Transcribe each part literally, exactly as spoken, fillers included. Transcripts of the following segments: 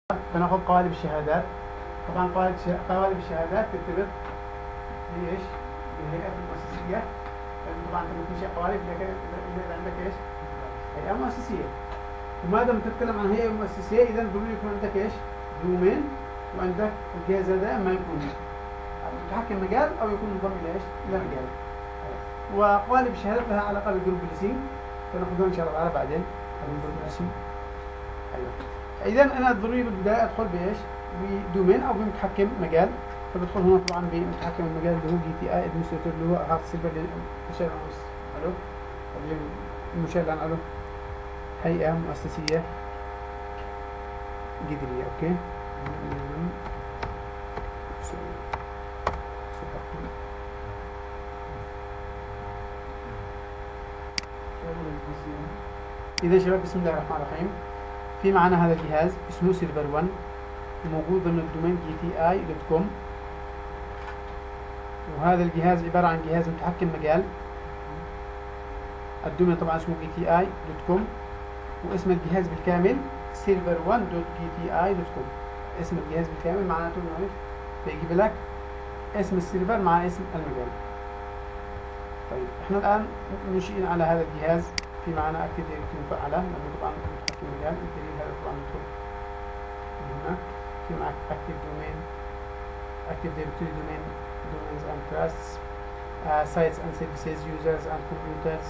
بناخذ قوالب الشهادات. طبعا قوالب الشهادات ترتبط بايش؟ بالهيئات المؤسسيه. طبعا انت بتنشئ قوالب اذا عندك ايش؟ هيئه مؤسسيه. وما دام تتكلم عن هيئه مؤسسيه اذا ضروري يكون عندك ايش؟ دومين، وعندك الجهاز هذا اما يكون متحكم مجال او يكون منضم الى ايش؟ الى مجال. وقوالب الشهادات لها علاقه بالجروب بوليسينج، فناخذها ان شاء الله تعالى بعدين. الجروب بوليسينج. ايوه. اذا انا ضروري بالبدايه ادخل بايش؟ بدومين او بمتحكم مجال. فبدخل هنا طبعا بمتحكم المجال اللي هو جي تي اي ادمنستريتور اللي هو هذا السيرفر اللي مشار له اللي المشار له هيئه مؤسسيه جدريه. اوكي. اذا شباب بسم الله الرحمن الرحيم، في معنا هذا الجهاز اسمه سيرفر واحد وموجود ضمن الدومين جي تي اي دوت كوم. وهذا الجهاز عبارة عن جهاز متحكم مجال. الدومين طبعا اسمه جي تي اي دوت كوم، واسم الجهاز بالكامل سيرفر واحد دوت جي تي اي دوت كوم. اسم الجهاز بالكامل معناته انه بيجيب لك اسم السيرفر مع اسم المجال. طيب احنا الان منشئين على هذا الجهاز. في معنا اكتيف دايركتوري مفعله لانه طبعا متحكم مجال. الدليل هذا طبعا ندخل هنا. في معك اكتيف دومين، اكتيف دايركتوري دومين، domains and trusts, uh, sites and services, users and computers.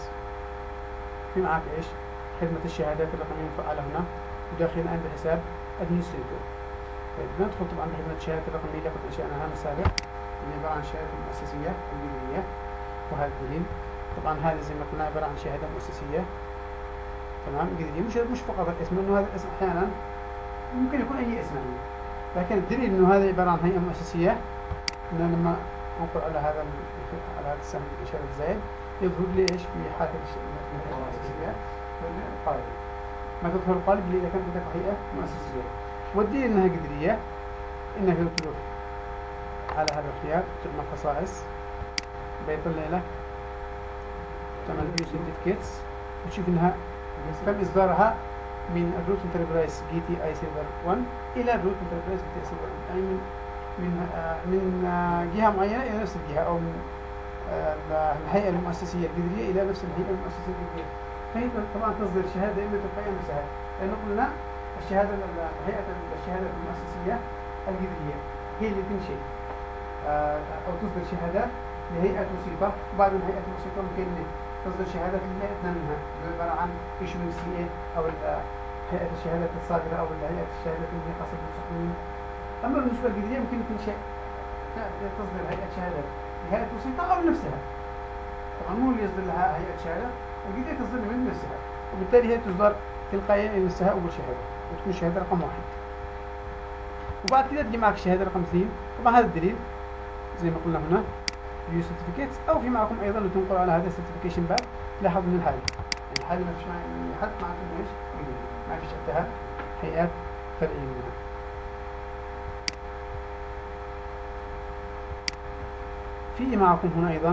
في معك ايش؟ خدمة الشهادات الرقمية مفعلة هنا، وداخلين الآن بحساب administrator. طيب ندخل طبعا بخدمة الشهادات الرقمية اللي قد أنشأناها من سابق، اللي عبارة عن شهادة مؤسسية الجدرية. وهذا الدليل طبعا هذا زي ما قلنا عبارة عن شهادة مؤسسية تمام جدرية. مش مش فقط الاسم، لأنه هذا الاسم أحيانا ممكن يكون أي اسم يعني. لكن الدليل إنه هذا عبارة عن هيئة مؤسسية. إن لما أنقر على هذا على هذا السهم الإشارة الزائد يظهر لي إيش في حالة الهيئة المؤسسية القالب. ما تظهر القالب اللي إذا كانت عندك هيئة مؤسسية. والدليل إنها جدرية إنك تروح على هذا الخيار تعمل خصائص بيطلع لك تعمل فيو سيرتيفيكيتس وتشوف إنها تم إصدارها من الروت انتربرايز جي تي اي سيرفر واحد إلى الروت انتربرايز جي تي اي سيرفر واحد، يعني من من من جهة معينة إلى نفس الجهة، أو من الهيئة المؤسسية الجدرية إلى نفس الهيئة المؤسسية الجدرية. فهي طبعا تصدر شهادة دائما تلقائيا نفسها، لأنه قلنا الشهادة هيئة الشهادة المؤسسية الجدرية هي اللي تنشئ أو تصدر شهادات لهيئة وسيطة، وبعد من هيئة الوسيطة ممكن تصدر شهادات لهيئتنا منها، عبارة عن issuing سي إيه أو هيئة الشهادات الصادرة أو هيئة الشهادات اللي خاصة بالمستخدمين. أما بالنسبة للجدرية ممكن تنشئ تصدر هيئة شهادات لهيئة وسيطة أو نفسها. طبعا مو اللي يصدر لها هيئة شهادة، الجدرية تصدر من نفسها، وبالتالي هي تصدر تلقائيا لنفسها أول شهادة وتكون شهادة رقم واحد. وبعد كده تجي معك الشهادة رقم اثنين. طبعا هذا الدليل زي ما قلنا هنا فيو سيرتيفيكيتس، أو في معكم أيضا اللي تنقل على هذا السيرتيفيكيشن باك. لاحظ من الحالة يعني الحالة ما فيش معي حد معكم ايش؟ ما فيش عندها هيئات فرعية منها. في معكم هنا أيضا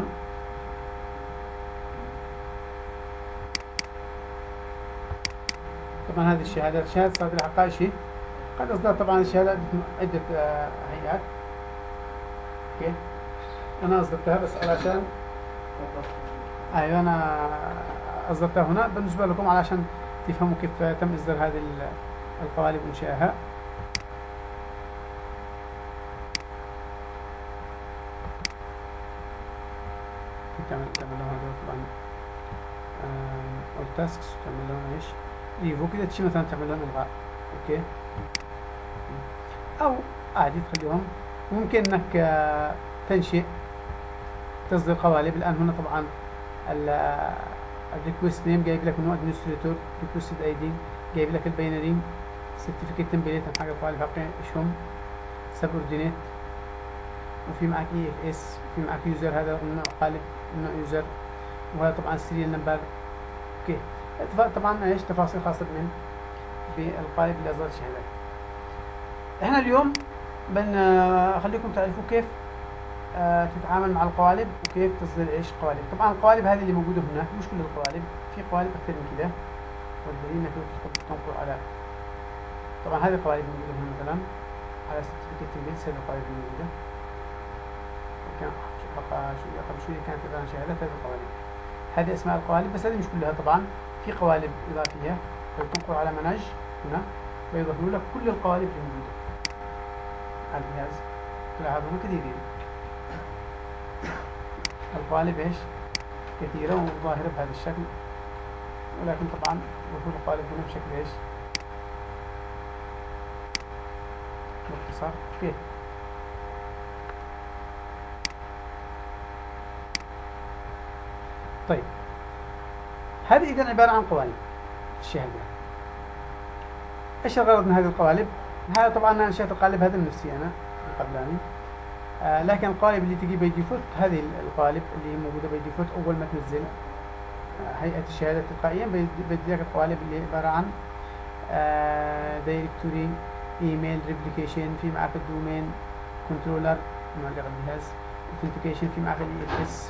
طبعا هذه الشهادات، شهادة صادرة حقائشي قد أصدر طبعا الشهادة عدة هيئات. أوكي أنا أصدرتها بس علشان أيوة أنا أصدرتها هنا بالنسبة لكم علشان تفهموا كيف تم إصدار هذه القوالب وإنشائها. تعمل تعمل لهم هذول طبعا أول تاسكس، تعمل لهم إيش؟ ريفو كده تشي مثلا تعمل لهم إلغاء. أوكي أو عادي تخليهم. ممكن إنك تنشئ تصدر قوالب. الآن هنا طبعا الريكوست نيم جايب لك إنه أدمنستريتور، ريكوستد أي دي جايب لك الباينري، سيرتيفيكيت تمبليت حق القوالب حقين إيش هم، سبوردينيت، وفي معك اي اف اس، وفي معك يوزر هذا النوع قالب النوع يوزر، وهذا طبعا السيريال نمبر. اوكي طبعا ايش تفاصيل خاصه من بالقالب اللي اصدر الشهادات. احنا اليوم بنخليكم تعرفوا كيف آه تتعامل مع القوالب وكيف تصدر ايش قوالب. طبعا القوالب هذه اللي موجوده هنا مش كل القوالب، في قوالب اكثر من كده، والدليل انك تدخل تنقل على طبعا هذه القوالب موجودة هنا مثلا على سيرتيفيكت الميلز. هذه القوالب موجودة كان قبل شوية كانت إذا شاهدت هذه القوالب. هذه أسماء القوالب بس هذه مش كلها طبعا، في قوالب إضافية. تنقر على منهج هنا ويظهر لك كل القوالب اللي موجودة على الجهاز. تلاحظون كثيرين القوالب ايش كثيرة وظاهرة بهذا الشكل، ولكن طبعا ظهور القوالب هنا بشكل ايش مختصر. كيف طيب هذه إذن عبارة عن قوالب الشهادة. ايش الغرض من هذه القوالب؟ هذا طبعا انا انشأت القالب هذا لنفسي انا قبلاني، آه لكن القوالب اللي تجي باي ديفولت هذه القوالب اللي موجوده باي ديفولت اول ما تنزل آه هيئه الشهاده تلقائيا بدي لك القوالب اللي عباره عن آه دايركتوري ايميل ريبليكيشن، في معك الدومين كنترولر معلق الجهاز، اوثنتيكيشن في معك الاي اس.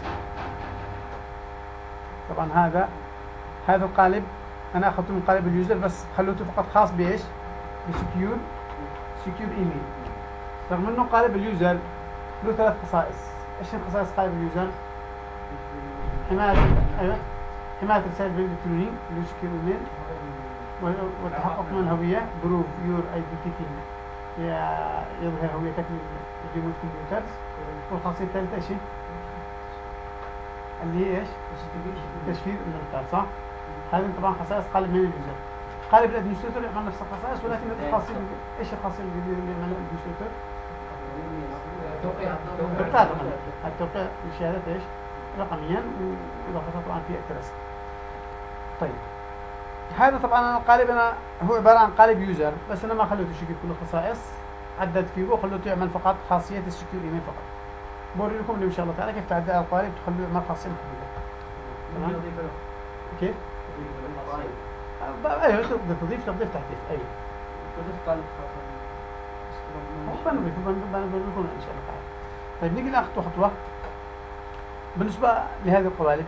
طبعا هذا هذا القالب انا اخذته من قالب اليوزر بس خلوته فقط خاص بايش؟ بسكيور سكيور ايميل، رغم انه قالب اليوزر له ثلاث خصائص. ايش الخصائص قالب اليوزر؟ حمايه ايوه حمايه الرسائل الالكترونيه اللي هو سكيور ايميل، والتحقق من الهويه بروف يور ايدنتيتي يظهر هويتك لجميع الكمبيوترز. والخاصيه الثالثه ايش؟ اللي هي ايش؟ تشفير الملفات، صح؟ هذه طبعا خصائص قالب من اليوزر. قالب الادمنستريتور يعمل نفس الخصائص، ولكن الخاصيه ايش الخاصيه اللي يعملها الادمنستريتور؟ توقيع التوقيع الشهادات ايش؟ رقميا واضافتها طبعا في الترست. طيب هذا طبعا القالب انا هو عباره عن قالب يوزر، بس انا ما خليته يشكل كل الخصائص، عدلت فيه وخليته يعمل فقط خاصيه السكيور ايميل فقط. بوري لكم ان شاء الله تعالى كيف تعدل القالب تخلوه يعمل خاصيه محدده. تمام؟ كيف؟ ايوه تقدر تضيف تضيف تحديث. ايوه تضيف قالب خاص هو بنضيف بنضيف ان شاء الله تعالى. طيب نيجي ناخذ خطوه بالنسبه لهذه القوالب.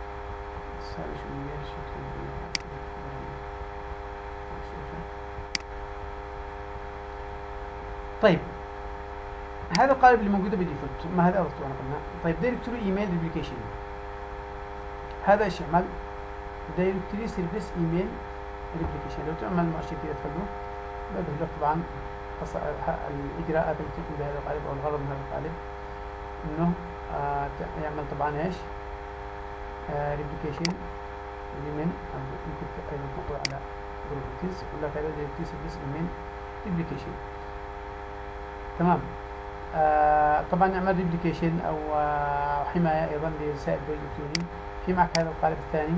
طيب هذا القالب اللي موجوده بالديفولت ما هذا اضفته انا قلنا. طيب دايركتوري ايميل ريبليكيشن هذا ايش يعمل؟ دايركتوري سيرفيس ايميل ريبليكيشن لو تعمل مؤشر كذا تخلوه بيظهر لك طبعا الاجراءات اللي تقوم بهذا القالب او الغرض من هذا القالب انه آه يعمل طبعا ايش؟ آه ريبليكيشن من ممكن ايضا تقول على بروبرتيز يقول لك هذا دايركتوري سيرفيس ايميل ريبليكيشن. تمام. آه طبعا نعمل ريبليكيشن او آه حمايه ايضا لرسائل الالكتروني. في معك هذا القالب الثاني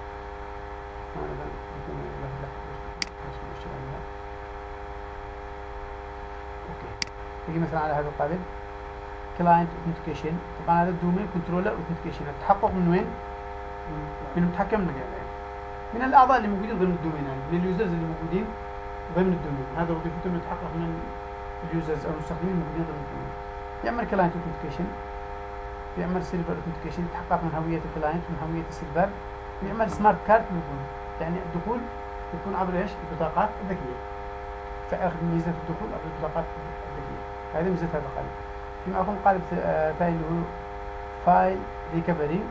اوكي تجي مثلا على هذا القالب كلاينت اوثنتيكيشن. طبعا هذا الدومين كنترولر اوثنتيكيشن التحقق من وين؟ من المتحكم من غيره، من الاعضاء اللي موجودين ضمن الدومين، يعني من اليوزرز اللي موجودين ضمن الدومين. هذا وظيفته انه يتحقق من اليوزرز او المستخدمين الموجودين ضمن الدومين. يعمل كلاينت اوثنتيكيشن، يعمل سيرفر اوثنتيكيشن يتحقق من هويه الكلاينت ومن هويه السيرفر، ويعمل سمارت كارد لوجن يعني الدخول يكون عبر ايش؟ البطاقات الذكيه. فاخذ ميزه الدخول عبر البطاقات الذكيه. هذه ميزه هذا القالب. في معكم قالب ثاني اللي هو فايل ريكفري.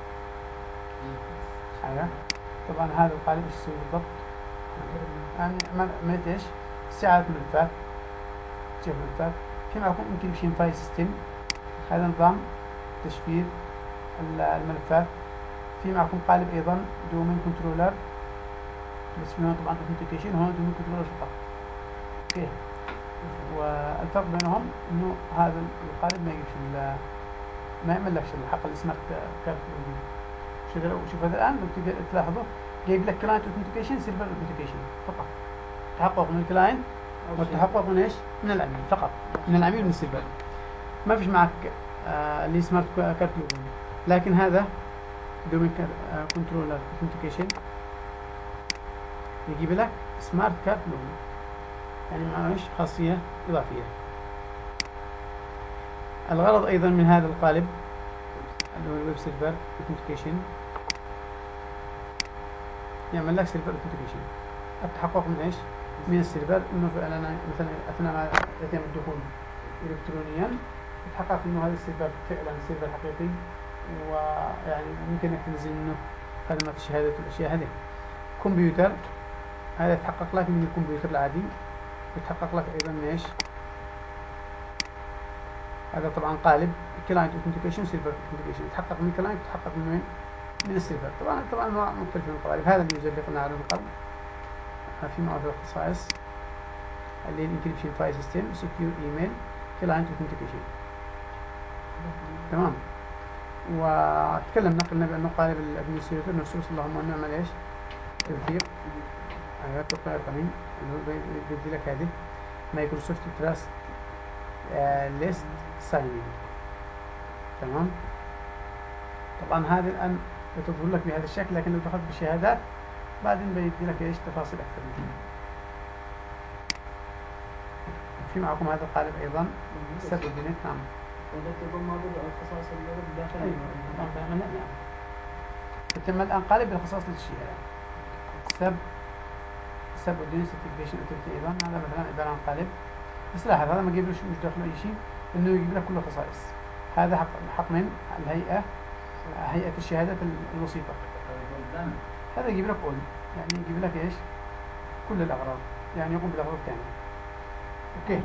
ايوه طبعا هذا القالب ايش يسوي بالضبط؟ يعني عملت ايش؟ استعاده ملفات، تشوف ملفات. في معكم يمكن يمشي فايل سيستم، هذا نظام تشفير الملفات. في معكم قالب ايضا دومين كنترولر، بس هنا طبعا اوثنتيكيشن هون دومين كنترولر فقط. اوكي والفرق بينهم انه هذا القالب ما يجيبش ما يعمل لكش الحق السمارت كارد. شوف هذا الان لو تلاحظوا جايب لك كلاينت اوثنتيكيشن سيرفر اوثنتيكيشن فقط، تحقق من الكلاينت والتحقق من ايش؟ من العميل فقط، من العميل ومن السيرفر. ما فيش معك آه اللي سمارت كارد لوجن. لكن هذا دومين كنترولر اوثنتيكيشن يجيب لك سمارت كارد لوجن، يعني معه ايش؟ خاصيه اضافيه. الغرض ايضا من هذا القالب اللي هو الويب سيرفر اوثنتيكيشن يعمل لك سيرفر اوثنتيكيشن، التحقق من ايش؟ من السيرفر انه فعلا مثلا اثناء ما يتم الدخول الكترونيا يتحقق انه هذا السيرفر فعلا سيرفر حقيقي، ويعني ممكن انك تنزل منه خدمات الشهادة والاشياء هذه. كمبيوتر هذا يتحقق لك من الكمبيوتر العادي، يتحقق لك ايضا من ايش؟ هذا طبعا قالب كلاينت اوثنتيكيشن سيرفر اوثنتيكيشن، يتحقق من كلاينت يتحقق من وين؟ من السيرفر. طبعا طبعا انواع مختلفه من القوالب. هذا اليوزر اللي قلنا عنه من قبل في معه الخصائص اللي الانكريبشن فايل سيستم سكيور ايميل كلاينت اوثنتيكيشن. تمام. وتكلمنا قلنا بانه قالب الادمنستريتور نفسه اللهم نعمل ايش؟ توثيق. ايوه توقيع القانون بيدي لك هذه مايكروسوفت تراست ليست ساينين. تمام. طبعا هذه الان بتظهر لك بهذا الشكل، لكن لو دخلت بالشهادات بعدين بيدي لك ايش تفاصيل اكثر من كده. في معكم هذا القالب ايضا سب الدنيا. نعم. تكون موجودة الخصائص اللي داخل. ايوه نعم. تتم الان قالب بالخصائص للشهادة. سب سب الدنيا سيرتيفيكيشن اوتوريتي ايضا هذا مثلا عبارة عن قالب. بس لاحظ هذا ما يجيب له مش داخله اي شيء، انه يجيب لك كل الخصائص. هذا حق حق من الهيئة هيئة الشهادات الوسيطة. هذا يجيب لك كل يعني يجيب لك ايش؟ كل الاغراض، يعني يقوم بالاغراض كاملة. اوكي.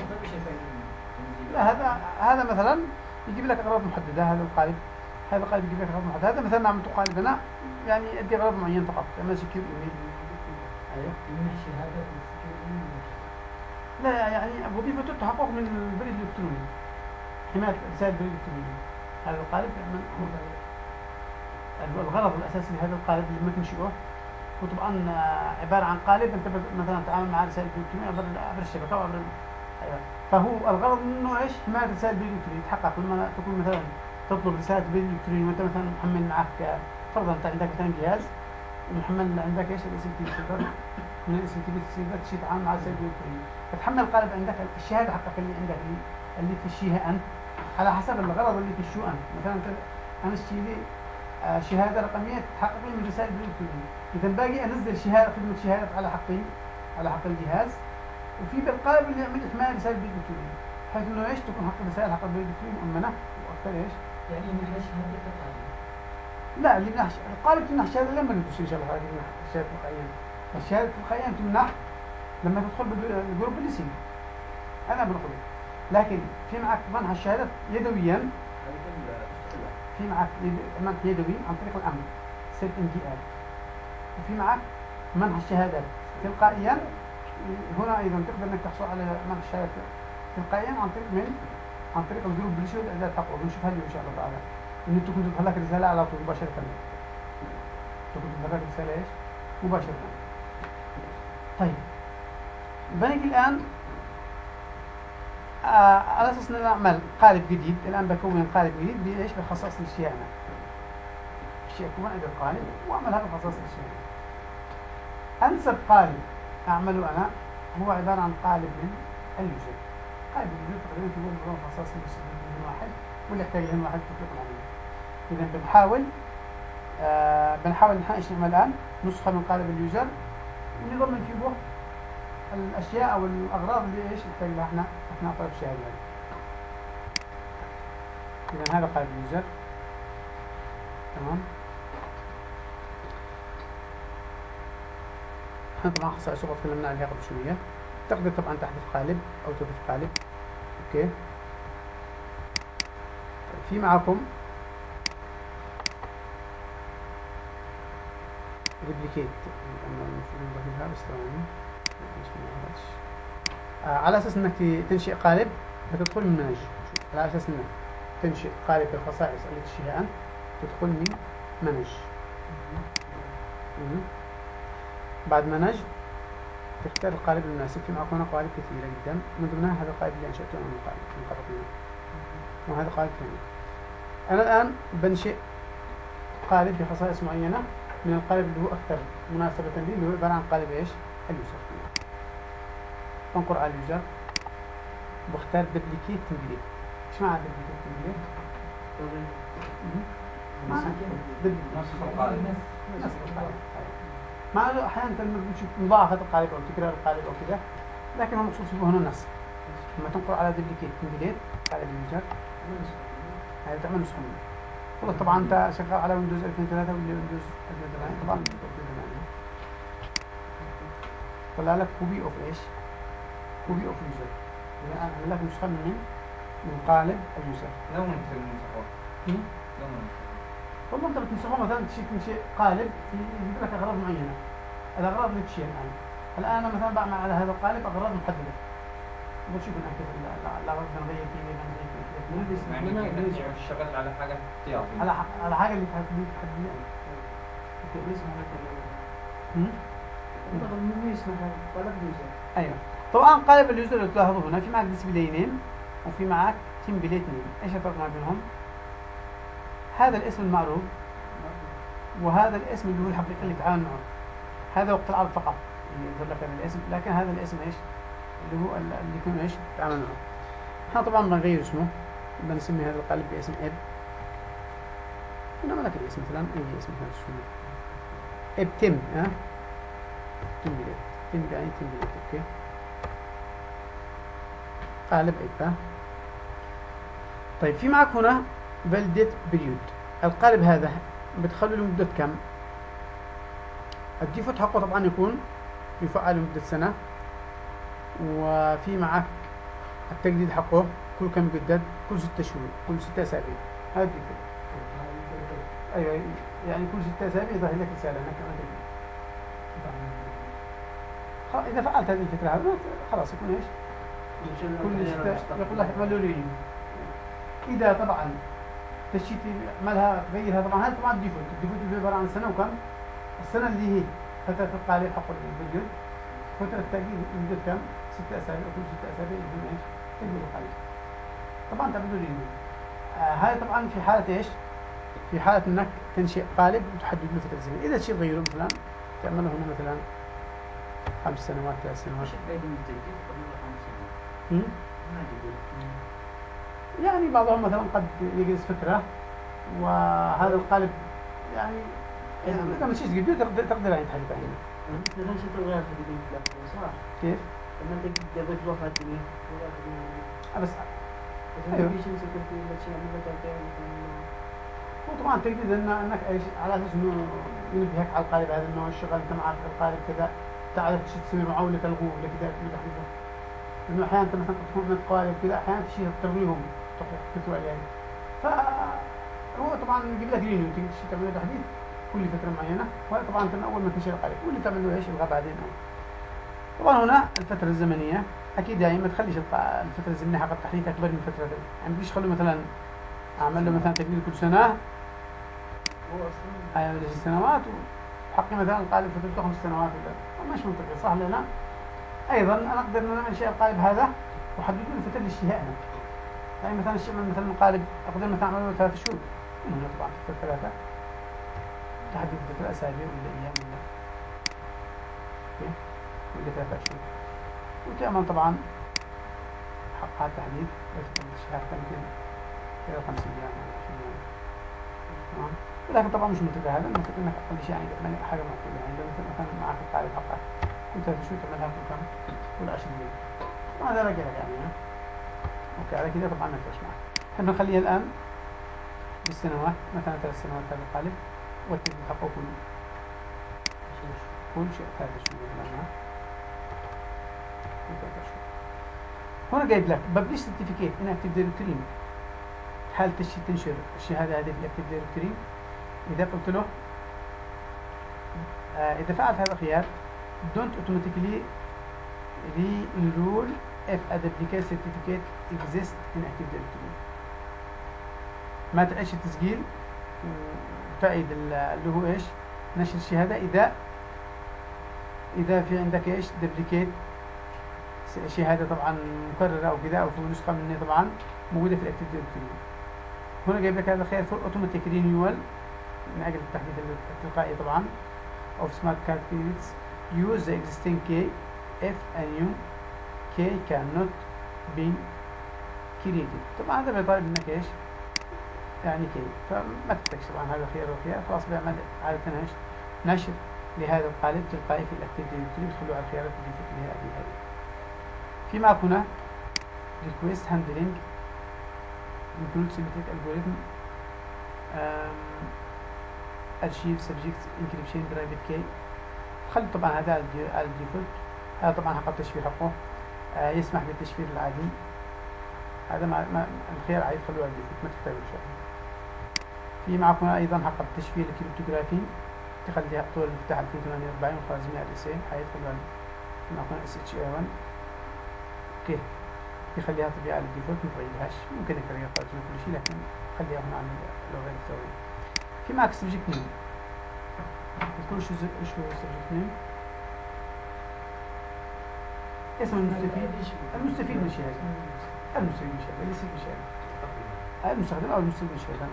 لا هذا هذا مثلا يجيب لك اغراض محددة. هذا القالب هذا القالب يجيب لك اغراض محددة. هذا مثلا عملت قالب انا يعني ادي اغراض معينة فقط، اما سكيور ايميل. ايوه. من الشهادات لا يعني وظيفته التحقق من البريد الالكتروني، حماية رسائل البريد الالكتروني. هذا القالب الغرض الاساسي لهذا القالب لما تنشئه هو طبعا عباره عن قالب انت مثلا تتعامل مع رسائل البريد الالكتروني عبر الشبكه وعبر ايوه. فهو الغرض منه ايش؟ حمايه رسائل البريد الالكتروني. يتحقق لما تكون مثلا تطلب رساله البريد الالكتروني وانت مثلا محمل معك، فرضا انت عندك مثلا جهاز ومحمل عندك ايش؟ الاس ام تي سيرفر، من الاس ام تي سيرفر تشي تتعامل مع رسائل البريد الالكتروني، فتحمل قالب عندك الشهاده حقك اللي عندك اللي, اللي تشيها انت على حسب الغرض اللي تشوه انت. مثلا انا اشتري لي شهاده رقميه تحقق لي من رسائل البريد الالكتروني، اذا باقي انزل شهاده خدمه شهاده على حقي على حق الجهاز، وفي بالقالب اللي يعمل حمايه رسائل البريد الالكتروني، بحيث انه ايش؟ تكون حق الرسائل حق البريد الالكتروني مؤمنه واكثر ايش؟ يعني من شهاده القالب. لا اللي بنح القالب تمنح شهاده لما ندرس ان شاء الله. هذه تمنح الشهاده التلقائيه. الشهاده التلقائيه تمنح لما تدخل بالجروب الليسين انا بنقله، لكن في معك منح الشهاده يدويا. في معك منح يدوي عن طريق الامن سيلف ان دي ال، وفي معك منح الشهادات تلقائيا. هنا ايضا تقدر انك تحصل على منح الشهادات تلقائيا عن طريق من عن طريق الجروب بالشهود الاعداد حقه. بنشوف هذه ان شاء الله تعالى انه تكون تظهر لك رساله على طول مباشره، تكون تظهر لك رساله ايش؟ مباشره. طيب بنيجي الان آه على اساس ان نعمل قالب جديد. الان بكون قالب جديد بايش؟ بخصائص الشيانه. الشيء يكون عندي القالب واعمل هذا الخصائص الشيانه. انسب قالب اعمله انا هو عباره عن قالب من اليوزر. قالب اليوزر تقريبا في نظام خصائص من واحد واللي يحتاج له واحد تطبيق العمليه. اذا بنحاول آه بنحاول ايش نعمل الان؟ نسخه من قالب اليوزر ونضمن فيه الاشياء او الاغراض اللي ايش نحتاج لها احنا اثناء طلب الشهاده. اذا هذا قالب اليوزر. تمام. احنا طبعا خصائص وقت تكلمنا عليها قبل شويه. تقدر طبعا تحذف قالب او تضيف قالب. اوكي. في معكم ريبليكيت انا المفروض نضيفها بس ثواني. آه على اساس انك تنشئ قالب بتدخل من منج. على اساس انك تنشئ قالب الخصائص اللي تشيها انت تدخل من منج. بعد منج تختار القالب المناسب. في معكم هنا قوالب كثيرة جدا، من ضمنها هذا القالب اللي انشأته انا من قالب من قبل منه، وهذا قالب ثاني. انا الان بنشئ قالب بخصائص معينة من القالب اللي هو اكثر مناسبة لي، اللي هو عبارة عن قالب ايش؟ اليوزر. بنقر على اليوزر بختار دبليكيت تمبليت. ايش معنى دبليكيت تمبليت؟ نسخ القالب. نسخ القالب. مع انه احيانا انت لما بتشوف مضاعفه القالب او تكرار القالب او كذا، لكن هو مقصود فيه هنا النص. لما تنقل على دبليكيت تنقليت قالب اليوزر هذا تعمل نسخه منه. والله طبعا انت شغال على ويندوز ألفين وثلاثة ولا ويندوز ألفين وثمانية، طبعا ويندوز ألفين وثمانية طلع لك كوبي اوف ايش؟ كوبي اوف يوزر. الان اعمل لك نسخه من من قالب اليوزر. لو ما نقدر نمسحه. لو ما والله انت بتنسخه مثلا تشي تنشئ قالب في يجيب لك اغراض معينه. الاغراض اللي تشيل الان. الان انا مثلا بعمل على هذا القالب اغراض محدده. بشوف انا كيف الاغراض بنغير فيه بنغير فيه. يعني كأنك اشتغلت على حاجه احتياطي. على على حاجه اللي تحدد تحدد لي انا. اوكي اسمه امم طبعا مو اسمه قالب اليوزر. ايوه طبعا قالب اليوزر اللي تلاحظوه هنا في معك ديسبلاي نيم وفي معك تمبليت نيم. ايش الفرق ما بينهم؟ هذا الاسم المعروف وهذا الاسم اللي هو الحقيقي اللي تعامل معه. هذا وقت العرض فقط اللي يظهر لك هذا الاسم، لكن هذا الاسم ايش؟ اللي هو اللي يكون ايش؟ تعامل معه. احنا طبعا بنغير اسمه، بنسمي هذا القالب باسم اب. انما لك الاسم مثلا اي اسم مثلا شو اب تم ها تمبليت تم يعني تمبليت. اوكي قالب اب. طيب في معك هنا validate period. القالب هذا بتخلوا لمدة كم؟ الديفولت حقه طبعا يكون يفعل لمدة سنة، وفي معك التجديد حقه كل كم يجدد؟ كل ستة شهور، كل ستة أسابيع. هذا الديفولت. أيوه يعني كل ستة أسابيع يظهر لك رسالة أنك عملت تجديد. إذا فعلت هذه الفكرة هذا خلاص يكون إيش؟ كل ستة يقول لك اعملوا لي. إذا طبعا تشيت عملها تغيرها، طبعا هذا طبعا الديفولت. الديفولت اللي عبارة عن سنة وكم؟ السنة اللي هي فترة القالب حق الفيديو، فترة التأكيد لمدة كم؟ ستة أسابيع، كل ستة أسابيع يكون إيش؟ تجديد القالب. طبعا تعملوا لي آه هذا طبعا في حالة إيش؟ في حالة إنك تنشئ قالب وتحدد له فترة زمن. إذا تشيء تغيره مثلا تعمله هنا مثلا خمس سنوات ثلاث سنوات. يعني بعضهم مثلا قد يجلس فترة وهذا القالب يعني إذا مشيت جديد تقدر تقدر يعني تحدث عنه. مثلا شو تغير في الدنيا صح؟ كيف؟ لما انت قبل وفاة الدنيا بس ايوه في شيء سكرتي ولا شيء عمل لك هو طبعا تجديد ان انك ايش على اساس انه ينبهك على القالب هذا انه اشتغل انت معك القالب كذا، تعرف شو تسوي معه ولا تلغوه ولا كذا تحديده. لانه احيانا انت مثلا تكون من قالب كذا احيانا تشيل تلغيهم تكتبوا عليه. فهو طبعا يجيب لك رينيو تيجي تعمل له تحديث كل فتره معينه، وهذا طبعا انت من اول ما تنشئ القالب واللي تعمل له ايش يبغى بعدين. طبعا هنا الفتره الزمنيه اكيد يعني ما تخليش الفتره الزمنيه حق التحديث اكبر من فتره، يعني بديش خلوا مثلا اعمل له مثلا تجديد كل سنه هو اصلا ايوه ست سنوات وحقي مثلا القالب فترته خمس سنوات ولا مش منطقي صح ولا لا؟ ايضا انا اقدر ان انا انشئ القالب هذا واحدد له فتره الاشتهاء انا. يعني مثلا الشيء مثلا القالب اقدر مثلا اعمل له ثلاث شهور، هنا طبعا فتره ثلاثه تحدد فتره اسابيع ولا ايام ولا ولا ثلاثة شهور، وتعمل طبعا حق هذا التحديد الشهر يمكن إلى خمسين أيام ولا عشرين يوم. تمام؟ ولكن طبعا مش منطقي هذا، المنطقي انك اقل شيء يعني تعمل حاجه معقوله، يعني لو انت مثلا معك القالب حقك كل ثلاث شهور تعملها كل كم؟ كل عشرين يوم. طبعا هذا راجع يعني ها. اوكي على كذا طبعا ما ينفعش معك. احنا نخليها الان بالسنوات مثلا ثلاث سنوات هذا القالب والتجديد حقه كل كل شيء ثلاث شهور مثلا. هنا جايب لك ببلش سيرتيفيكيت ان اكتيف دايركتوري حال تنشر الشهاده هذه في الاكتيف دايركتوري. اذا قلت له آه اذا فعلت هذا الخيار don't automatically re-enroll if a duplicate certificate exists in active directory. ما تعيش التسجيل وتعيد اللي هو ايش نشر الشهاده اذا اذا في عندك ايش duplicate شهاده طبعا مكرره او كذا او في نسخه مني طبعا موجوده في الاكتيف دايركتوري. هنا جايب لك هذا الخيار فور اوتوماتيك رينيوال من اجل التحديث التلقائي طبعا of smart card credits. Use the existing key if a new key cannot be created. طبعا هذا بيطالب منك ايش؟ يعني كي، فما تحتاج طبعا هذا الخيار والخيار خلاص بيعمل عادة ايش؟ نشر لهذا القالب تلقائي في الاكتيف دايركتوري، بتخلوه على الخيارات الديفولت اللي هي هذه هذه. في معك هنا ريكويست هاندلنج include symmetric algorithm um, achieve subject encryption private key. خلي طبعا هذا على الدي- على الديفولت. هذا طبعا حق التشفير حقه آه يسمح بالتشفير العادي. هذا ما, ما الخيار عادي تخلوه على الديفولت ما تحتاجوا شيء. في معكم هنا ايضا حق التشفير الكريبتوغرافي تخلي طول المفتاح ألفين وثمانية وأربعين وخوارزمية ار اس اي عادي تخلوها على في معكم اس اتش اي واحد. اوكي يخليها طبيعية على الديفولت ما تغيرهاش، ممكن تغير خوارزمية كل شيء لكن خليها هنا على اللغة الثورية. في معك سبجكت نيم، تقول شو شو سبجكت نيم؟ اسم المستفيد المستفيد من الشهادة المستفيد من الشهادة اللي يستفيد من الشهادة المستخدم أو المستفيد من الشهادة.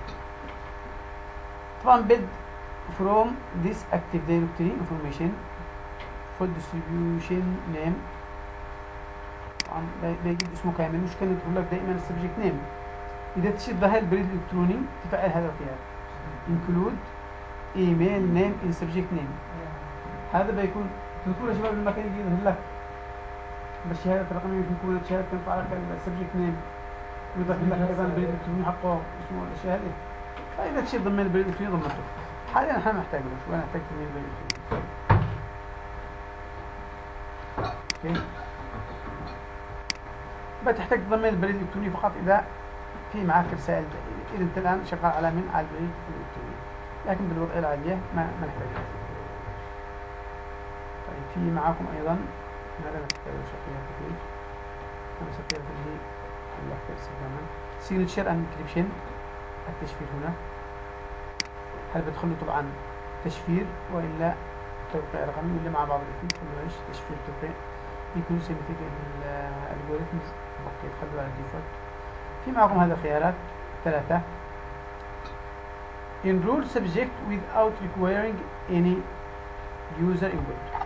طبعا bid from this active directory information for distribution name. طبعا بيجيب اسمه كامل، مش كان يقول لك دائما السبجكت نيم. إذا تشد ظهر البريد الإلكتروني تفعل هذا الخيار include email name in subject name. هذا بيكون تذكروا يا شباب لما كان يجي يظهر لك بالشهادة الرقمية يكون شهادة تنفع لك السبجكت نيم ويظهر لك أيضا البريد الإلكتروني حقه اسمه الشهادة. فإذا تشد ضمن البريد الإلكتروني ضمنته. حاليا احنا ما نحتاج له، وأنا أحتاج تضمين البريد الإلكتروني. اوكي. بتحتاج تضمن البريد الإلكتروني فقط إذا في معك رسائل، إذا أنت الآن شغال على من على البريد الإلكتروني، لكن بالوضع العادية ما ما نحتاجها. طيب في معكم أيضا ماذا نحتاج شقية كثير؟ أنا شقية اللي هي أكثر استخداما signature and encryption التشفير هنا. هل بدخله طبعا تشفير وإلا توقيع رقمي ولا مع بعض الاثنين؟ تخلوا ايش؟ تشفير توقيع يكون سيمتريك الالجوريثمز اوكي تخلوا على الديفولت. في معكم هذا الخيارات ثلاثة. enroll subject without requiring any user input.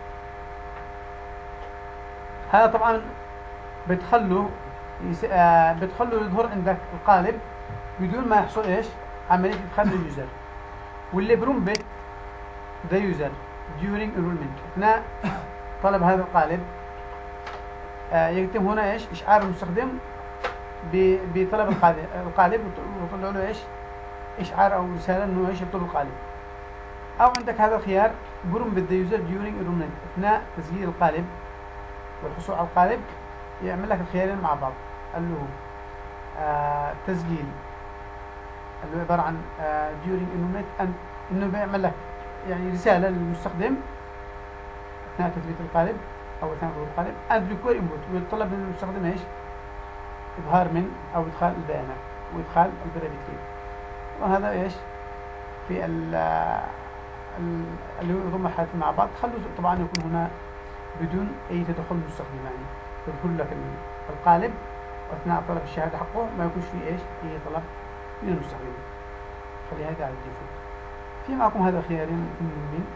هذا طبعا بتخلوا يس... آه بتخلوا يظهر عندك القالب بدون ما يحصل ايش؟ عملية إدخال اليوزر. واللي برومبت ذا يوزر during enrollment اثناء طلب هذا القالب آه يتم هنا ايش؟ اشعار المستخدم بطلب القالب القالب ويطلع له ايش؟ اشعار او رسالة انه ايش يطلب القالب. او عندك هذا الخيار برومبت ذا يوزر during enrollment اثناء تسجيل القالب والحصول على القالب يعمل لك الخيارين مع بعض اللي هو آه تسجيل اللي هو عبارة عن آه during enrollment and انه بيعمل لك يعني رسالة للمستخدم اثناء تثبيت القالب او اثناء ظهور القالب and require input ويتطلب من المستخدم ايش؟ اظهار من او ادخال البيانات وادخال البريفت كي. وهذا ايش؟ في ال اللي هو يضم حالتين مع بعض خلوا طبعا يكون هنا بدون اي تدخل المستخدم، يعني يدخل لك القالب واثناء طلب الشهاده حقه ما يكونش فيه ايش؟ اي طلب من المستخدم. خلي هذا على الديفولت. في معكم هذا خيارين مهمين.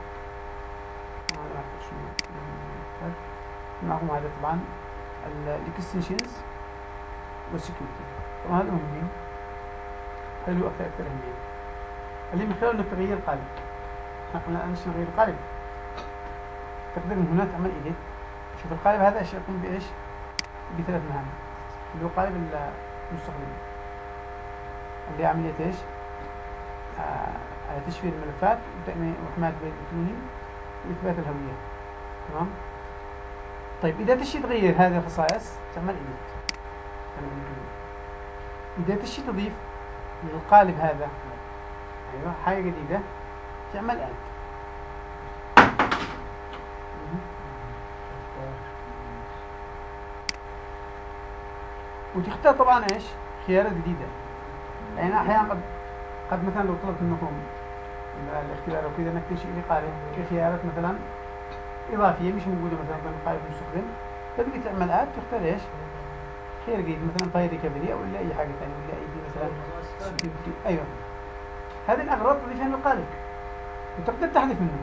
في معكم هذا طبعا الاكستنشنز والسكيورتي. طبعا هذا مهمين. حلو اكثر اكثر اهميه. اللي من خلاله انك تغير القالب. احنا قلنا انش نغير القالب. تقدر من هنا تعمل ايديت. شوف القالب هذا ايش يقوم بايش؟ بثلاث مهام. اللي هو قالب المستخدم. اللي هي عملية ايش؟ آه تشفير الملفات وتأمين وحماية البريد الإلكتروني وإثبات الهوية. تمام؟ طيب إذا تشي تغير هذه الخصائص تعمل إيديت. إذا تشي تضيف للقالب هذا أيوه حاجة جديدة تعمل آد. وتختار طبعا ايش؟ خيارات جديدة. يعني أحيانا قد قد مثلا لو طلبت منكم الاختيار او كذا انك تنشئ لي قالب كخيارات مثلا اضافيه مش موجوده مثلا ضمن قالب المستخدم، تبقى تعمل اد تختار ايش؟ خيار جديد مثلا فايل ريكفري او ولا اي حاجه ثانيه ولا اي دي مثلا سكيورتي. ايوه هذه الاغراض تضيفها للقالب وتقدر تحذف منه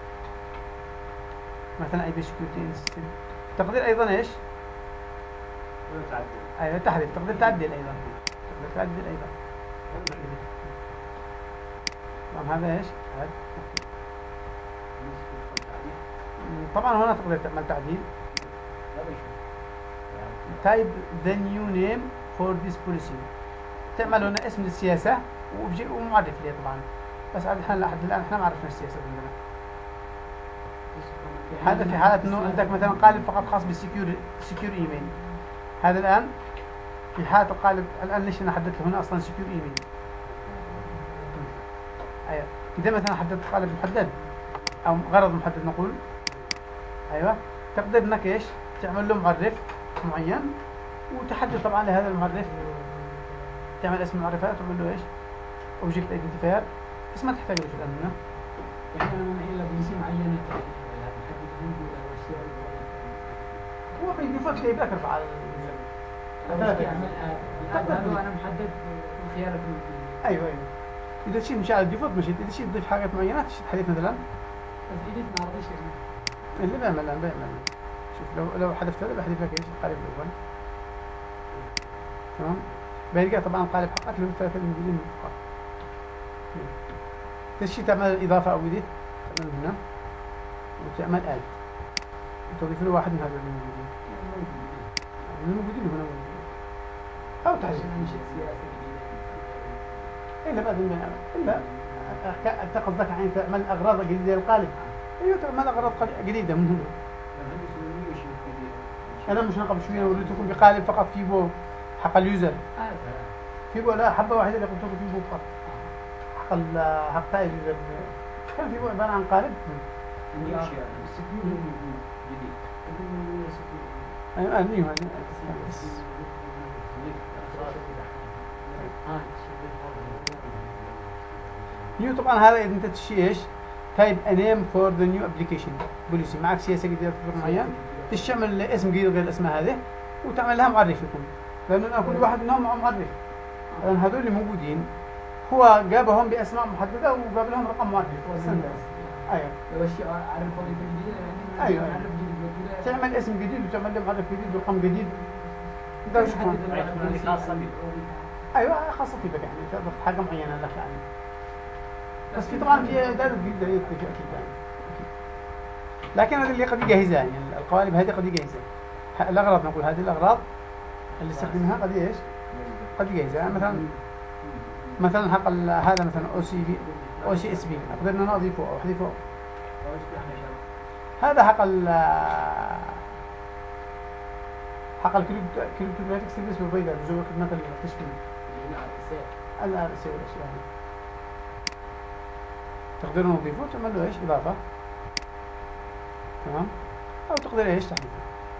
مثلا اي بي سكيورتي سيستم. تقدر ايضا ايش؟ تعدل. ايوه تحذف. تقدر تعدل ايضا. تقدر تعدل ايضا. طبعا هذا ايش؟ هذا طبعا هنا تقدر تعمل تعديل. type the new name for this policy. تعمل هنا اسم السياسة وبجي ومعرف ليه طبعا. بس احنا لحد الآن احنا ما عرفنا السياسة عندنا. هذا في حالة انه عندك مثلا قالب فقط خاص بالسكيور سكيور ايميل. هذا الآن في حالة القالب الآن ليش انا حددت هنا اصلا سكيور ايميل. ايوه اذا مثلا حددت قالب محدد او غرض محدد نقول ايوه تقدر انك ايش تعمل له معرف معين وتحدد طبعا لهذا المعرف تعمل اسم المعرفات وتعمل له ايش اوبجكت ايدنتيفاير بس ما تحتاج له الان هنا. يعني انا ما الا بنسي معينه محدد عنده الاشياء هو بيديفولت جايب لك اربعه يعمل هذا انا محدد خيار الجروب. ايوه ايوه اذا تشيل مش على الديفولت مشيت اذا تشيل تضيف حاجات معينه تشيل حديث مثلا بس ايديت ما رضيش اللي بيعمل الان بيعمل شوف لو لو حذفت هذا بحذف لك ايش القالب الاول تمام بيلقى طبعا القالب حقك له ثلاثة مليون فقط. تشي تعمل اضافه او ايديت تعمل هنا وتعمل اد وتضيف له واحد من هذول الموجودين من الموجودين هنا موجودين او تحديد الا بعد ما الا انت قصدك يعني تعمل اغراض جديده للقالب. ايوه تعمل اغراض جديده من هنا. انا مش قبل شويه وريتكم بقالب فقط في بو حق اليوزر في بو لا حبه واحده اللي قلت لكم في بو فقط حق ال حق اليوزر كان في بو عباره عن قالب ايوه نيو هذا نيو طبعا هذا اذا انت تشي ايش تايب a name for the new application بوليسي معك سياسه جديده تطبيق معين تشمل اسم جديد غير الاسماء هذه وتعمل لها معرف لكم لانه كل واحد منهم معه معرف. لان هذول اللي موجودين هو جابهم باسماء محدده وجاب لهم رقم معرف ايوه لو الشيء عارف وظيفه جديده يعني ايوه تعمل اسم جديد وتعمل له معرف جديد ورقم جديد ده وش خاصه بي ايوه خاصه بك يعني تقدر حاجه معينه لك يعني بس في طبعا في اعداد جديده اكيد يعني لكن هذه اللي قد جاهزه يعني القوالب هذه قد جاهزه. الاغراض نقول هذه الاغراض اللي استخدمها قد ايش قد جاهزه يعني مثلا مثلا حق هذا مثلا او سي بي او سي اس بي اقدر ان انا اضيفه او احذفه. هذا حق ال حق الكريبتوغرافيك سيرفيس بروفايدر بزور خدمات التشفير الار اس والاشياء هذه تقدرون نضيفه وتعمل له ايش اضافه تمام او تقدر ايش تحذفه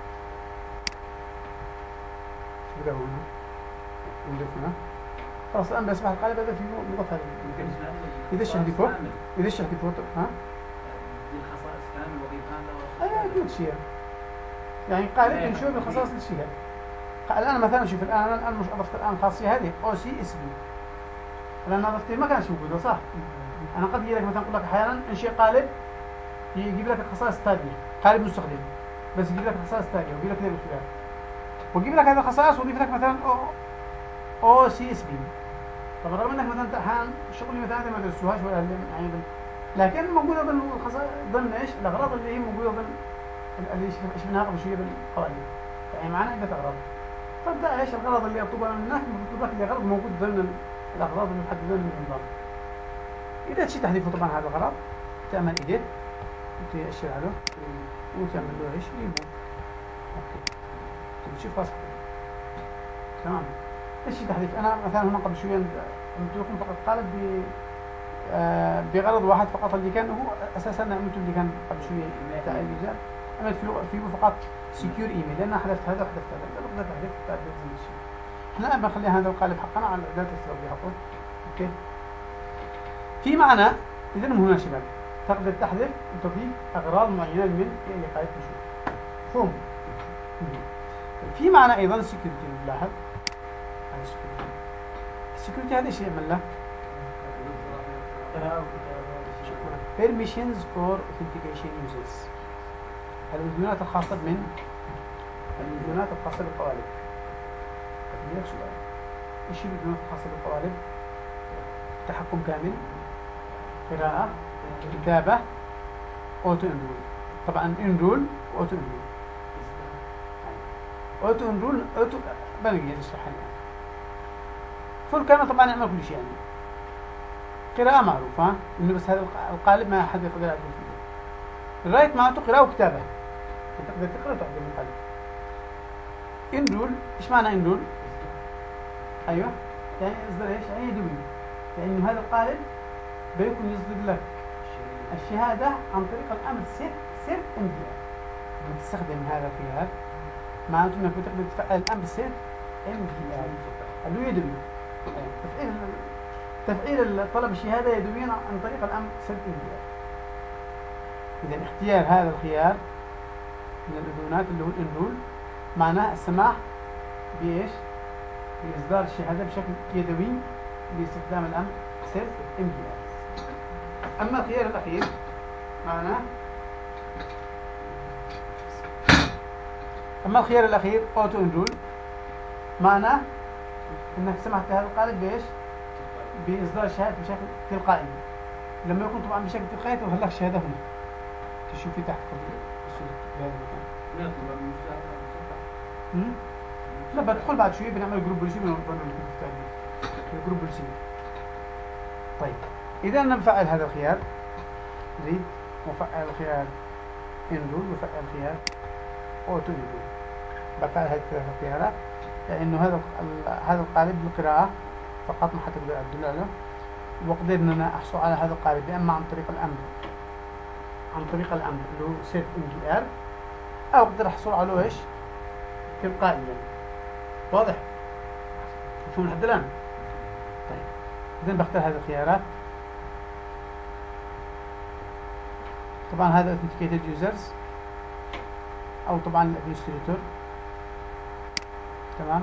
تقدر هنا ونضيف هنا خلاص الان بيصبح القالب هذا فيه مضاف هذا اذا تحذفه اذا تحذفه ها دي الخصائص كامل وظيفه ايوه كل شيء يعني قالب نشوف الخصائص الشيء الان مثلا شوف الان انا الان مش اضفت الان الخاصيه هذه او سي اس بي لان اضفتها ما كانش موجوده صح. انا قد يجي لك مثلا اقول لك احيانا انشئ قالب يجيب لك الخصائص التاليه قالب مستخدم بس يجيب لك الخصائص التاليه ويجيب لك الخيار ويجيب لك هذه الخصائص ويضيف لك مثلا او او سي اس بي. طبعا رغم انك مثلا احيانا الشغل مثلا ما درستوهاش ولا يعني لكن موجوده ضمن الخصائص ضمن ايش الاغراض اللي هي موجوده ضمن اللي شفناها قبل شويه بالقوالب يعني معنا عده اغراض. فابدا ايش الغرض اللي اطلبها منك مطلوبات اللي غرض موجود ضمن الاغراض المحدده من النظام. اذا تشي تحذفه طبعا هذا الغرض تعمل ايديت وتأشر له وتعمل له ايش ريموف اوكي تشوف خلاص تمام. ايش تحذيف انا مثلا هنا قبل شويه قلت لكم فقط قالب ب آه بغرض واحد فقط اللي كان هو اساسا عملته اللي كان قبل شويه تاع الرجال عملت فيه فيه فقط سكيور ايميل لان حذفت هذا وحذفت هذا بقدر تحذف تعدل زي الشيء. احنا الان بنخلي هذا القالب حقنا على الاعداد اللي حطوه اوكي. في معنى اذا مو هنا شباب تقدر تحذف وتضيف اغراض معينه من اللي قاعد تشوف مفهوم. في معنى ايضا سكيورتي نلاحظ هذا السكيورتي السكيورتي هذا ايش يعمل له؟ permissions for authentication users المدونات الخاصة بمن؟ المدونات الخاصة بالقوالب. أديلك سؤال إيش المدونات الخاصة بالقوالب؟ تحكم كامل قراءة كتابة أوتو إنرول طبعا انرول واوتو انرول. اوتو انرول اوتو بنجي نشرحها الان. فول كان طبعا يعمل كل شيء يعني. قراءة معروفة انه بس هذا القالب ما حد يقدر يعدل فيه. الرايت معناته قراءة وكتابة. تقدر تقرأ وتعدل من القالب. انرول ايش معنى انرول؟ ايوه يعني اصدر ايش؟ يعني يدوي. يعني انه هذا القالب بيكون يصدر لك الشهادة عن طريق الامر سيت سيت ام دي ار. بتستخدم هذا الخيار معناته انك بتقدر تفعل الامر سيت ام دي ار اللي هو يدوي. تفعيل تفعيل طلب الشهادة يدويا عن طريق الامر سيت ام دي ار. اذا اختيار هذا الخيار من الاذونات اللي هو الانرول معناه السماح بايش؟ بإصدار الشهادة بشكل يدوي باستخدام الأمر سيت ام دي ار. أما الخيار الأخير معناه أما الخيار الأخير أوتو انرول معناه إنك سمحت لهذا القالب بإيش؟ بإصدار الشهادة بشكل تلقائي. لما يكون طبعا بشكل تلقائي تظهر لك الشهادة هنا. تشوفي تحت في هذا المكان. لا بدخل بعد شوي بنعمل جروب بوليسي من الجروب بوليسي. طيب اذا انا بفعل هذا الخيار ريد وفعل الخيار انرول وفعل الخيار اوتو انرول. بفعل هذه الثلاث خيارات لانه هذا هذا القالب للقراءه فقط ما حتقدر ادل له. واقدر ان انا احصل على هذا القالب اما عن طريق الامر عن طريق الامر اللي هو سيت ام دي ار او اقدر احصل عليه ايش؟ تلقائيا. واضح؟ مفهوم لحد الآن؟ طيب إذا بختار هذه الخيارات. طبعا هذا authenticated users أو طبعا الادمنستريتور. تمام؟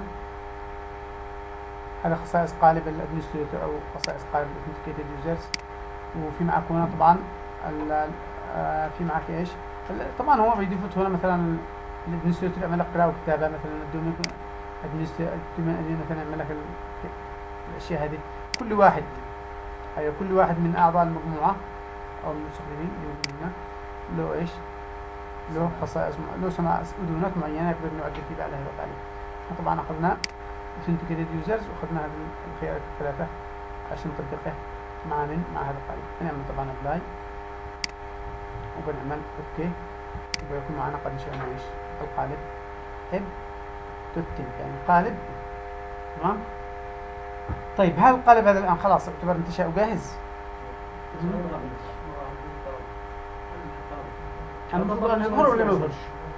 هذا خصائص قالب الادمنستريتور أو خصائص قالب authenticated users. وفي معك هنا طبعا في معك ايش؟ طبعا هو بيديفولت هنا مثلا الادمنستريتور يعمل لك قراءة وكتابة مثلا الدومين مثلا يعمل لك الاشياء هذه. كل واحد ايوه كل واحد من اعضاء المجموعه او المستخدمين اللي له ايش؟ له خصائص له صناعة اذونات معينه يقدر نعدل فيها على هذا القالب. طبعا اخذنا authenticated users واخذنا هذه الخيارات الثلاثه عشان نطبقها مع من مع هذا القالب. بنعمل طبعا ابلاي وبنعمل اوكي وبيكون معنا قد انشأنا ايش؟ القالب اب دوت تم يعني قالب. تمام؟ طيب هذا القالب هذا الآن خلاص اعتبر انتشاء وجاهز. المفروض أن يظهر ولا ما يظهرش؟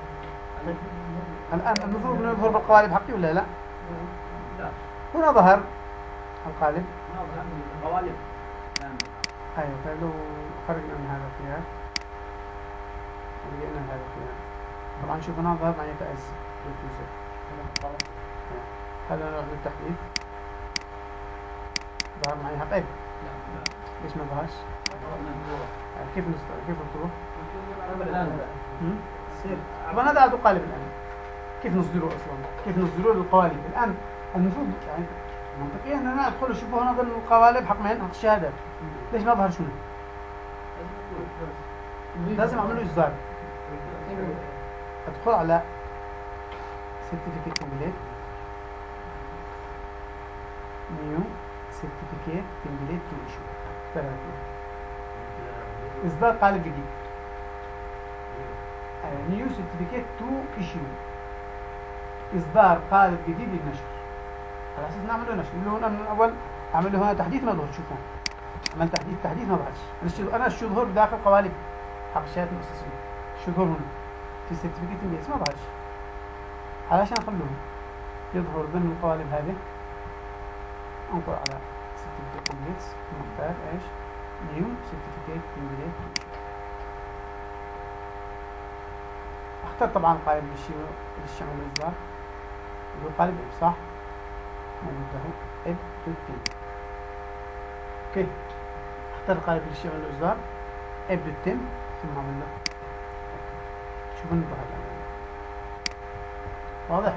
الآن المفروض أن يظهر بالقوالب حقي ولا لا؟ هنا ظهر القالب. قوالب. أيوه طيب لو خرجنا من هذا الخيار ولقينا هذا الخيار طبعا شوف هنا ظهر معي تأز بالجزء. هذا نوع من التحديث ظهر معي حقيقي. ليش ما ظهرش؟ كيف نستطيع كيف نطلبه؟ طبعا هذا عدو قالب الآن. كيف نصدره أصلا؟ كيف نصدره للقوالب؟ الآن المفروض يعني منطقيا أن أنا أدخل أشوفه هنا ضمن القوالب حق مين؟ حق الشهادات. ليش ما ظهر شنو؟ لازم أعمل له إصدار. أدخل على certificate template new certificate template to issue ثلاثة إصدار قالب جديد new certificate to issue إصدار قالب جديد للنشر على أساس نعمل له نشر. اللي هنا من الأول أعمل له هنا تحديث ما ظهر. شوفوا عمل تحديث تحديث ما ظهرش. أنا شو ظهر داخل قوالب حق الشهادات المؤسسية. شو ظهر هنا في certificate template ما ظهرش. علشان أخلوه يظهر ضمن القوالب هذه انقل على certificate templates نختار ايش؟ new certificate template. اختار طبعا القالب للشمل الإصدار اللي هو قالب اب صح؟ موجود له اب دوت تم. اوكي اختار القالب للشمل الإصدار اب دوت تم ثم اعمل له شوفوا الظهر الآن. واضح؟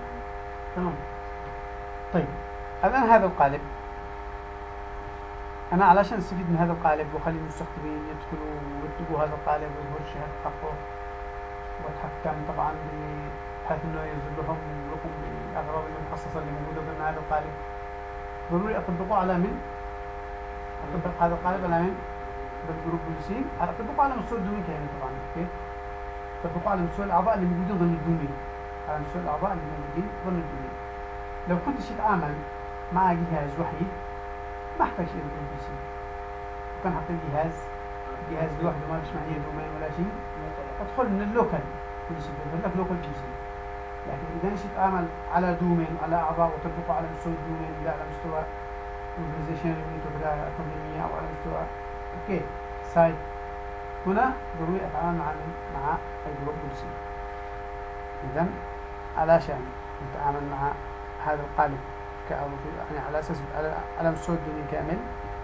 تمام. طيب الآن هذا القالب انا علشان استفيد من هذا القالب واخلي المستخدمين يدخلوا ويكتبوا هذا القالب ويظهر شهادة حقه، واتحكم طبعا بحيث انه ينزل لهم رقم الاغراض المخصصه اللي موجوده ضمن هذا القالب. ضروري اطبقه على من؟ اطبق هذا القالب على من؟ بالجروب بوليسي، اطبقه على مستوى الدومين كامل طبعا، اوكي؟ اطبقه على مستوى الاعضاء اللي موجودين ضمن الدومين، على مستوى الاعضاء اللي موجودين ضمن الدومين. لو كنت تتعامل مع جهاز وحيد ما احتاج الى جروب بوليسي، كان حطيت جهاز جهاز لوحده ما فيش معيه دومين ولا شيء، ادخل من اللوكال بوليسي، بيظهر لك لوكال بوليسي. لكن اذا نشي اتعامل على دومين على اعضاء وتطبقه على مستوى الدومين، لا على مستوى اورجنايزيشن يونت ولا تنظيميه او على مستوى اوكي سايت، هنا ضروري اتعامل مع مع الجروب بوليسي. اذا علشان نتعامل مع هذا القالب يعني على اساس على على مستوى الدومين كامل،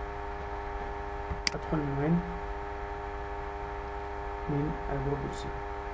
ادخل من وين؟ من الجروب بوليسي.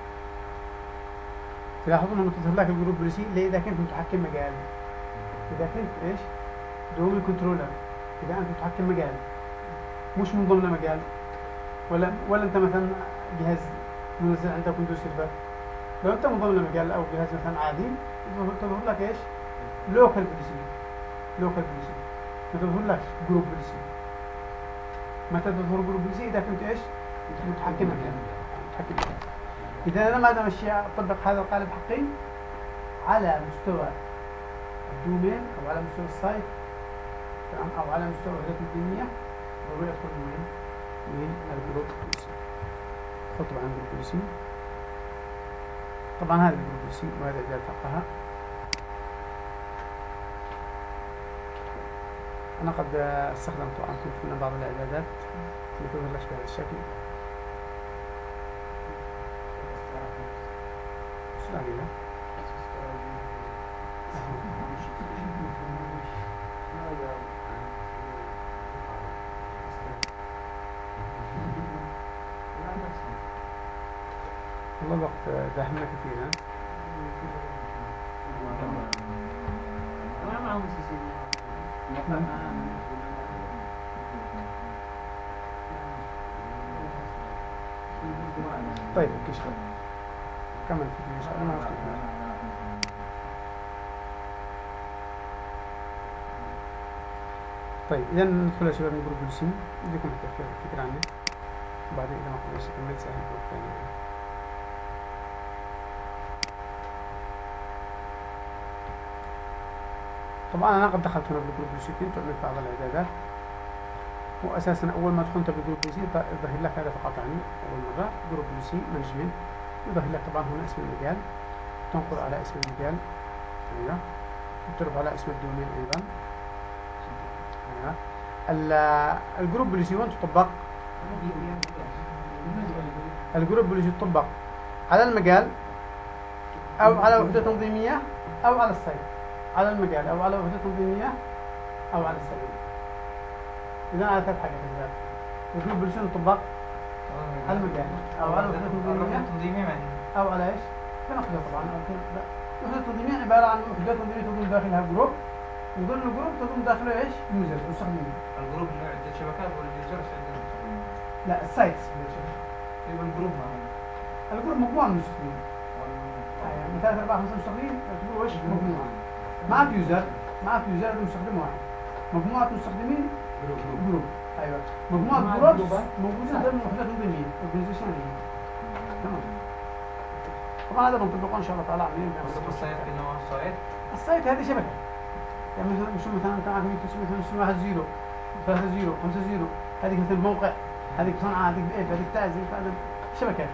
تلاحظون لما تظهر لك الجروب بوليسي ليه؟ اذا كنت متحكم مجال، اذا كنت ايش؟ دومين كنترولر، اذا انت متحكم مجال مش من ضمن مجال، ولا ولا انت مثلا جهاز منزل عندك ويندوز سيرفر، لو انت من ضمن مجال او جهاز مثلا عادي تظهر لك ايش؟ لوكال بوليسي، لوكال بوليسي، ما تظهر لك جروب بوليسي. متى تظهر جروب بوليسي؟ اذا كنت ايش؟ متحكم مجال، متحكم. اذا انا ما امشي اطبق هذا القالب حقي على مستوى الدومين او على مستوى السايت تمام، او على مستوى الوحدات الدينيه، ضروري ادخل من وين؟ من الجروب بوليسي. ادخل طبعا الجروب بوليسي، طبعا هذا الجروب بوليسي وهذا الاعداد حقها. انا قد استخدم طبعا كنت من بعض الاعدادات اللي تظهر لك بهذا الشكل. سؤالي والله الوقت داهمنا كثيرا. ما معهم سيسي. طيب اوكي شباب كمل في ان شاء الله ما مشكلة. طيب اذا ندخل يا شباب من جروب بوليسي، اديكم حتى فكرة عنه وبعدين اذا ما قدرت اكمل سهل جروب ثاني. طبعا انا قد دخلت هنا بالجروب بوليسي، كنت عملت بعض الاعدادات، واساسا اول ما دخلت بالجروب بوليسي يظهر لك هذا فقط يعني اول مره جروب بوليسي مانجمنت، يظهر لك طبعا هنا اسم المجال، تنقل على اسم المجال ايوه، وتروح على اسم الدومين ايضا ايوه. الجروب بوليسي وين تطبق؟ الجروب بوليسي تطبق على المجال او على وحده تنظيميه او على السايت، على المجال او على وحده تنظيميه او على السايت. اذا على ثلاث حاجات هذه الجروب بوليسي تطبق على المجال او على وحده تنظيميه او على ايش؟ كنقله طبعا. وحده تنظيميه عباره عن وحده تنظيميه تضم داخلها جروب، وضمن الجروب تضم داخله ايش؟ يوزرز مستخدمين. الجروب اللي عدة شبكات ولا اليوزرز عندهم مستخدمين؟ لا السايتس يبقى الجروب ما الجروب مجموعه من المستخدمين. يعني من ثلاث ارباع خمسه مستخدمين يعتبروا ايش؟ مجموعه. معك يوزر، معك يوزر مستخدم واحد. مجموعه مستخدمين جروب جروب ايوه. مجموعه جروبس موجودين ضمن وحدات تنظيميه اورجنايزيشنيه. تمام. طبعا هذا بنطبقه ان شاء الله تعالى عمليا. السايت كأنه السايت؟ السايت هذه شبكه. يعني مثلا مش مثلا انت معك مثلا واحد زيرو ثلاثة زيرو خمسة زيرو، هذيك مثل موقع، هذيك صنعاء، هذيك بايف، هذيك تعزي، هذا شبكات.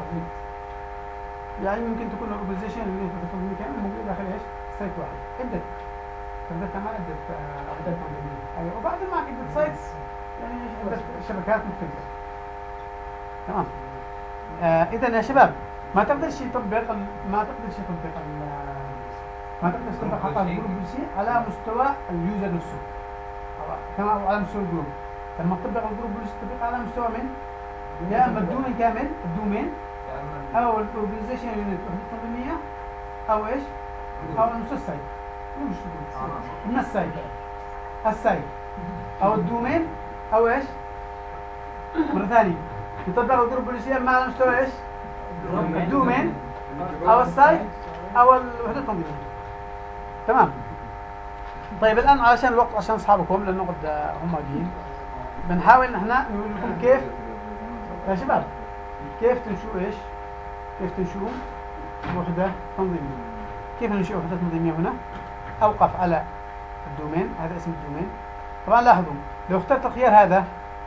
يعني ممكن تكون الاورجنايزيشن اللي انت تنظم كامل موجود داخل ايش؟ سايت واحد. عدة تقدر تعمل عدة وحدات تنظيمية. ايوه وبعدين معك عدة سايتس يعني عدة شبكات مختلفة. تمام. آه اذا يا شباب ما تقدرش تطبق ما تقدرش تطبق ما تقدر تطبق حتى الجروب بوليسي على مستوى اليوزر نفسه كما على مستوى الجروب. لما تطبق الجروب بوليسي تطبق على مستوى من؟ يا اما الدومين كامل، الدومين او الاورجنايزيشن يونت التنظيميه او ايش؟ او على مستوى السايت. مش من السايت السايت او الدومين او ايش؟ مرة ثانية يطبق الجروب بوليسية مع على مستوى ايش؟ الدومين او السايت او الوحدة التنظيمية. تمام. طيب الان علشان الوقت عشان اصحابكم لانه قد هم جايين بنحاول نحن نقول لكم كيف يا شباب كيف تنشئوا ايش؟ كيف تنشئوا وحدة تنظيمية. كيف ننشئ وحدة تنظيمية هنا؟ اوقف على الدومين، هذا اسم الدومين. طبعا لاحظوا لو اخترت الخيار هذا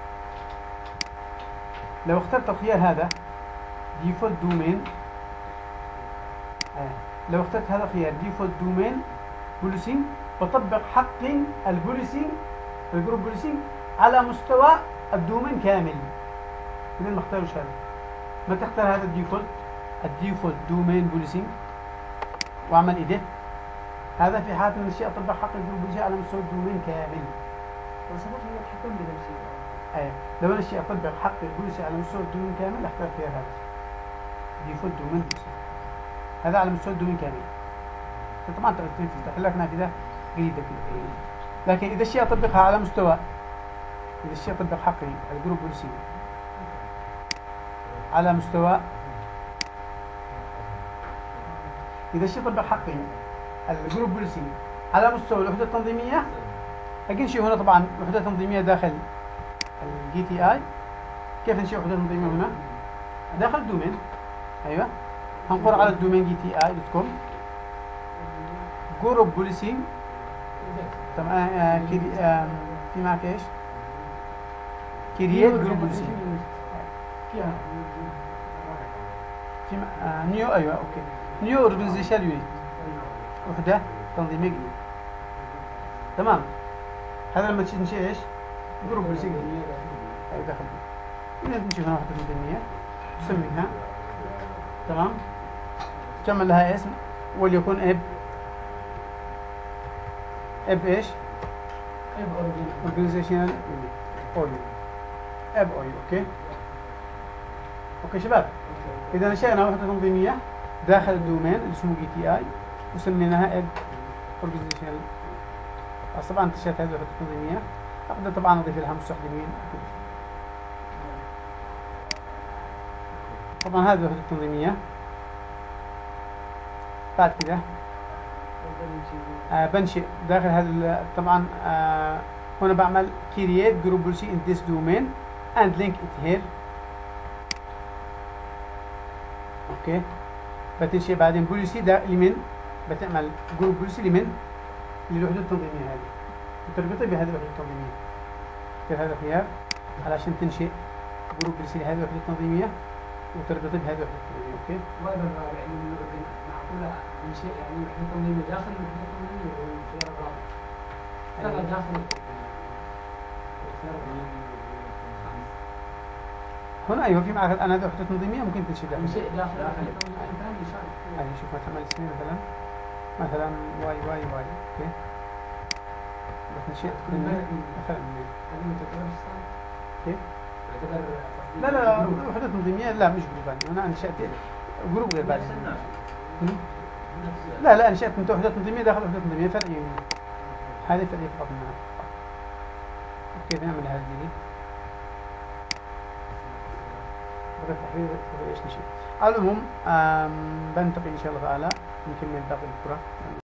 لو اخترت الخيار هذا ديفولت دومين آه. لو اخترت هذا الخيار ديفولت دومين بوليسينج بطبق حقي البوليسينج الجروب بوليسينج على مستوى الدومين كامل. بدون ما اختارش هذا ما تختار هذا الديفولت الديفولت دومين بوليسينج واعمل ايديت. هذا في حالة ان الشيء اطبق حق الجروب بوليسينج على مستوى الدومين كامل. بس هذا هو تحكم بنفسي. ايه لو انا الشيء اطبق حق البوليسينج على مستوى الدومين كامل اختار خيار هذا ديفولت دومين بوليسينج. هذا على مستوى الدومين كامل. طبعا تفتح لك نافذة جديدة كده. لكن اذا الشيء اطبقها على مستوى اذا الشيء اطبق حقي الجروب بوليسينج على مستوى إذا الشيء طبق حقي الجروب بوليسينج على مستوى الوحدة التنظيمية أجي نشوف هنا طبعا وحدة تنظيمية داخل الجي تي آي. كيف نشوف وحدة تنظيمية هنا؟ داخل الدومين. أيوه هنقر على الدومين جي تي آي دوت كوم جروب بوليسينج. تمام. آه آه في معك إيش؟ كرييت جروب بوليسينج في آه نيو. أيوه أوكي نيو اورجانيزيشن يونت وحدة تنظيمية جديدة. تمام. هذا لما تشي نشي ايش؟ جروب بوليسينج هاي داخل إذا نشوف هنا وحدة تنظيمية نسميها. تمام. تعمل لها اسم وليكن اب اب ايش؟ اب اورجانيزيشنال يونت او يو اب او يو. اوكي اوكي شباب اذا نشأنا وحدة تنظيمية داخل الدومين اللي اسمه جي تي اي وسميناها اب اورجانيزيشنال. طبعا انتشرت هذه الوحدة التنظيمية اقدر طبعا اضيف لها مستخدمين. طبعا هذه الوحدة التنظيمية. بعد كده آه بنشئ داخل هذا طبعا آه هنا بعمل create group policy in this domain and link it here. اوكي بتنشئ بعدين بوليسي ده لمن بتعمل جروب بوليسي لمن للوحدة التنظيمية هذه وتربطي بهذه الوحدة التنظيمية. كيف هذا خيار علشان تنشئ جروب بوليسي لهذه الوحدة التنظيمية وتربطي بهذه الوحدة التنظيمية. اوكي ما اقدر يعني معقولة انشاء يعني وحدة تنظيمية داخل الوحدة التنظيمية والخيار الرابع. لا داخل الخيار هنا ايوه في معك الان هذه وحدة تنظيمية ممكن تنشئ داخل انشاء داخل الوحدة التنظيمية ثاني شرط. يعني شوف ما تعمل اسمين مثلا مثلا واي واي واي. اوكي بس نشئت كل مثلا هذه تعتبر اشتغال؟ كيف؟ تعتبر لا لا لا وحدة تنظيمية لا مش جروبان. هنا انشأت جروب غير بعد. لا لا انشأت انت وحدة تنظيمية داخل وحدة تنظيمية فرعية. هذه فرعية فقط منها. اوكي نعمل هذه دي بدأ التحرير ايش نشئ. على العموم بنتقل ان شاء الله تعالى نكمل باقي الكرة.